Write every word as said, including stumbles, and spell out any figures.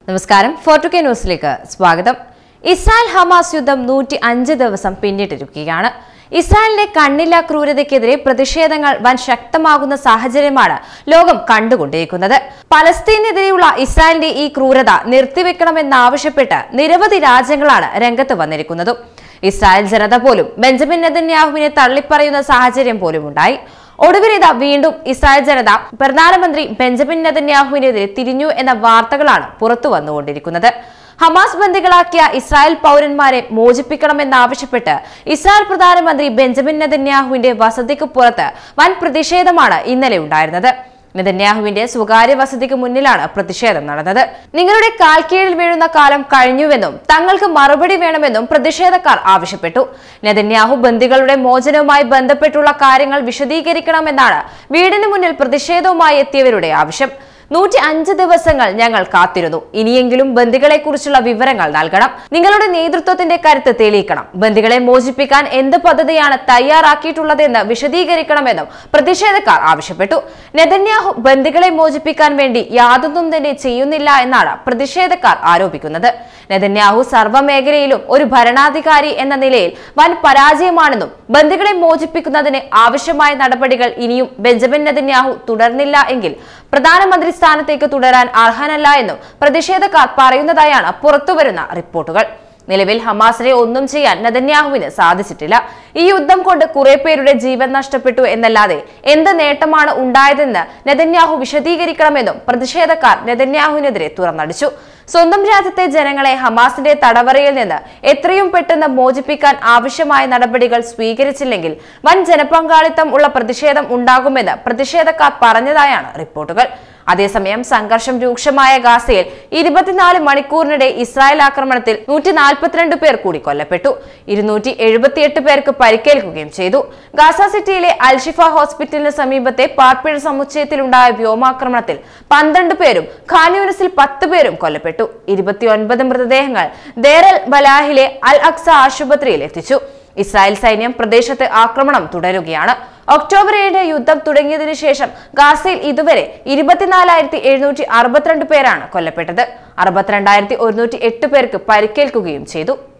നമസ്കാരം four to K ന്യൂസിലേക്ക് സ്വാഗതം. ഇസ്രായേൽ ഹമാസ് യുദ്ധം നൂറ്റി അഞ്ച് ദിവസം പിന്നിട്ടിരിക്കുകയാണ്. ഇസ്രായേലിന്റെ കണ്ണില്ലാ ക്രൂരതയ്ക്കെതിരെ പ്രതിഷേധങ്ങൾ വൻ ശക്തമാകുന്ന സാഹചര്യമാണ് ലോകം കണ്ടുകൊണ്ടിരിക്കുന്നത്. പലസ്തീനെതിരെയുള്ള ഇസ്രായേലിന്റെ ഈ ക്രൂരത നിർത്തിവെക്കണമെന്നാവശ്യപ്പെട്ട് നിരവധി രാജ്യങ്ങളാണ് രംഗത്ത് വന്നിരിക്കുന്നതും. ഇസ്രായേൽ ജനത പോലും ബെഞ്ചമിൻ നെതന്യാഹുവിനെ തള്ളിപ്പറയുന്ന സാഹചര്യം പോലും ഉണ്ടായി. ഒടുവിൽ ഇതാ വീണ്ടും ഇസ്രായേൽ ജനത പ്രധാനമന്ത്രി ബെഞ്ചമിൻ നെതന്യാഹുവിനെതിരെ തിരിഞ്ഞു എന്ന വാർത്തകളാണ് പുറത്തു വന്നുകൊണ്ടിരിക്കുന്നത്. ഹമാസ് ബന്ദികളാക്കിയ ഇസ്രായേൽ പൗരന്മാരെ മോചിപ്പിക്കണമെന്നാവശ്യപ്പെട്ട് ഇസ്രായേൽ പ്രധാനമന്ത്രി ബെഞ്ചമിൻ നെതന്യാഹുവിന്റെ വസതിക്ക് പുറത്ത് വൻ പ്രതിഷേധമാണ് ഇന്നലെ ഉണ്ടായിരുന്നത്. നെതന്യാഹുവിന്റെ സ്വകാര്യ വസതിക്ക് മുന്നിലാണ് പ്രതിഷേധം നടന്നത്. നിങ്ങളുടെ കാൽക്കീഴിൽ വീഴുന്ന കാലം കഴിഞ്ഞുവെന്നും തങ്ങൾക്ക് മറുപടി വേണമെന്നും പ്രതിഷേധക്കാർ ആവശ്യപ്പെട്ടു. നെതന്യാഹു ബന്ദികളുടെ മോചനവുമായി ബന്ധപ്പെട്ടുള്ള കാര്യങ്ങൾ വിശദീകരിക്കണമെന്നാണ് വീടിന് മുന്നിൽ പ്രതിഷേധവുമായി എത്തിയവരുടെ ആവശ്യം. നൂറ്റി അഞ്ച് ദിവസങ്ങൾ ഞങ്ങൾ കാത്തിരുന്നു. ഇനിയെങ്കിലും ബന്ദികളെ കുറിച്ചുള്ള വിവരങ്ങൾ നൽകണം. നിങ്ങളുടെ നേതൃത്വത്തിന്റെ കരുത്ത് തെളിയിക്കണം. ബന്ദികളെ മോചിപ്പിക്കാൻ എന്ത് പദ്ധതിയാണ് തയ്യാറാക്കിയിട്ടുള്ളതെന്ന് വിശദീകരിക്കണമെന്നും പ്രതിഷേധക്കാർ ആവശ്യപ്പെട്ടു. നെതന്യാഹു ബന്ദികളെ മോചിപ്പിക്കാൻ വേണ്ടി യാതൊന്നും തന്നെ ചെയ്യുന്നില്ല എന്നാണ് പ്രതിഷേധക്കാർ ആരോപിക്കുന്നത്. നെതന്യാഹു സർവ്വമേഖലയിലും ഒരു ഭരണാധികാരി എന്ന നിലയിൽ വൻ പരാജയമാണെന്നും ബന്ദികളെ മോചിപ്പിക്കുന്നതിന് ആവശ്യമായ നടപടികൾ ഇനിയും ബെഞ്ചമിൻ നെതന്യാഹു തുടർന്നില്ല എങ്കിൽ പ്രധാനമന്ത്രി സ്ഥാനത്തേക്ക് തുടരാൻ അർഹനല്ല എന്നും പ്രതിഷേധക്കാർ പറയുന്നതായാണ് പുറത്തുവരുന്ന റിപ്പോർട്ടുകൾ. നിലവിൽ ഹമാസിനെ ഒന്നും ചെയ്യാൻ നെതന്യാഹുവിന് സാധിച്ചിട്ടില്ല. ഈ യുദ്ധം കൊണ്ട് കുറെ പേരുടെ ജീവൻ നഷ്ടപ്പെട്ടു എന്നല്ലാതെ എന്ത് നേട്ടമാണ് ഉണ്ടായതെന്ന് നെതന്യാഹു വിശദീകരിക്കണമെന്നും പ്രതിഷേധക്കാർ നെതന്യാഹുവിനെതിരെ തുറന്നടിച്ചു. സ്വന്തം രാജ്യത്തെ ജനങ്ങളെ ഹമാസിന്റെ തടവറയിൽ നിന്ന് എത്രയും പെട്ടെന്ന് മോചിപ്പിക്കാൻ ആവശ്യമായ നടപടികൾ സ്വീകരിച്ചില്ലെങ്കിൽ വൻ ജനപങ്കാളിത്തം ഉള്ള പ്രതിഷേധം ഉണ്ടാകുമെന്ന് പ്രതിഷേധക്കാർ പറഞ്ഞതായാണ് റിപ്പോർട്ടുകൾ. അതേസമയം സംഘർഷം രൂക്ഷമായ ഗാസയിൽ ഇരുപത്തിനാല് മണിക്കൂറിനിടെ ഇസ്രായേൽ ആക്രമണത്തിൽ നൂറ്റി നാൽപ്പത്തിരണ്ട് പേർ കൂടി കൊല്ലപ്പെട്ടു. ഇരുന്നൂറ്റി എഴുപത്തിയെട്ട് പേർക്ക് പരിക്കേൽക്കുകയും ചെയ്തു. ഗാസ സിറ്റിയിലെ അൽഷിഫ ഹോസ്പിറ്റലിന് സമീപത്തെ പാർപ്പിട സമുച്ചയത്തിലുണ്ടായ വ്യോമാക്രമണത്തിൽ പന്ത്രണ്ട് പേരും ഖാൻ യൂനിസിൽ പത്ത് പേരും കൊല്ലപ്പെട്ടു. ഇരുപത്തിയൊൻപത് മൃതദേഹങ്ങൾ ദേർ അൽ ബലാഹിലെ അൽ അക്സ ആശുപത്രിയിൽ എത്തിച്ചു. ഇസ്രായേൽ സൈന്യം പ്രദേശത്ത് ആക്രമണം തുടരുകയാണ്. ഒക്ടോബർ ഏഴിന് യുദ്ധം തുടങ്ങിയതിനു ശേഷം ഗാസയിൽ ഇതുവരെ ഇരുപത്തിനാലായിരത്തി എഴുന്നൂറ്റി അറുപത്തിരണ്ട് പേരാണ് കൊല്ലപ്പെട്ടത്. അറുപത്തിരണ്ടായിരത്തി ഒരുന്നൂറ്റി എട്ട് പേർക്ക് പരിക്കേൽക്കുകയും ചെയ്തു.